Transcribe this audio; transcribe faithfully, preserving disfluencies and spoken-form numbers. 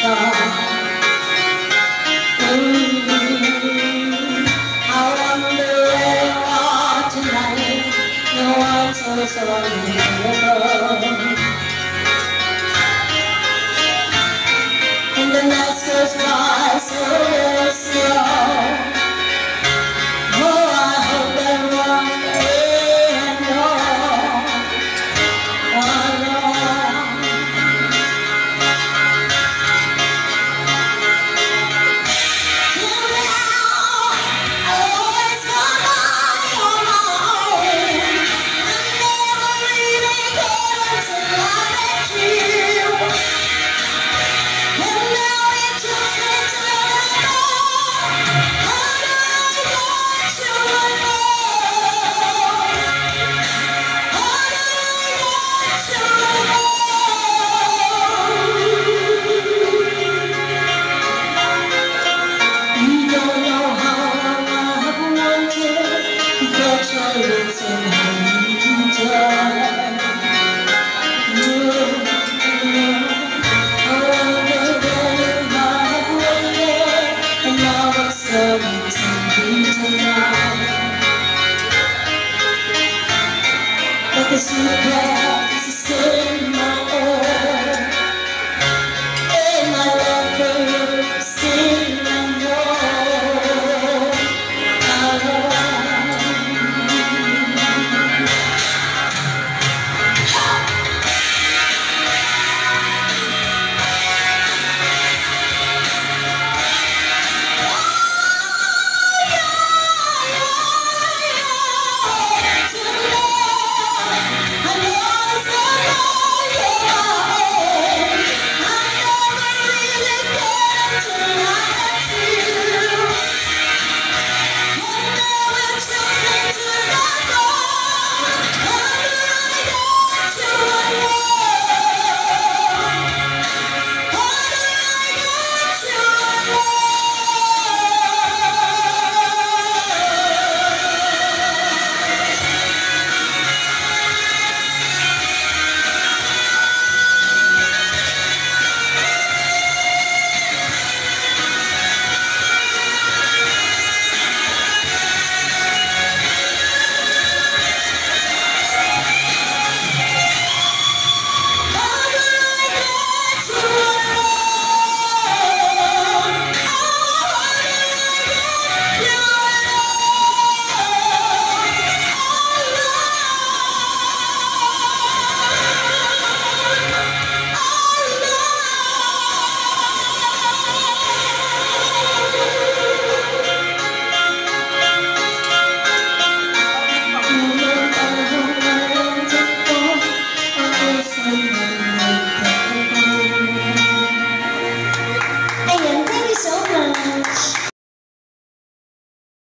far. Mm, I wonder where you are tonight. No one so sorry above. And the night goes by so very slow. Oh, I hope that one day I know. Oh, no. Till now, I always come by on my own. I never really cared until I met you. And now it just makes me know how I got to know. How I got to know. You don't know how long I have wanted to touch your lips and hold you tight. I wonder when I have waited, and now it's starting to be tonight. But the sweet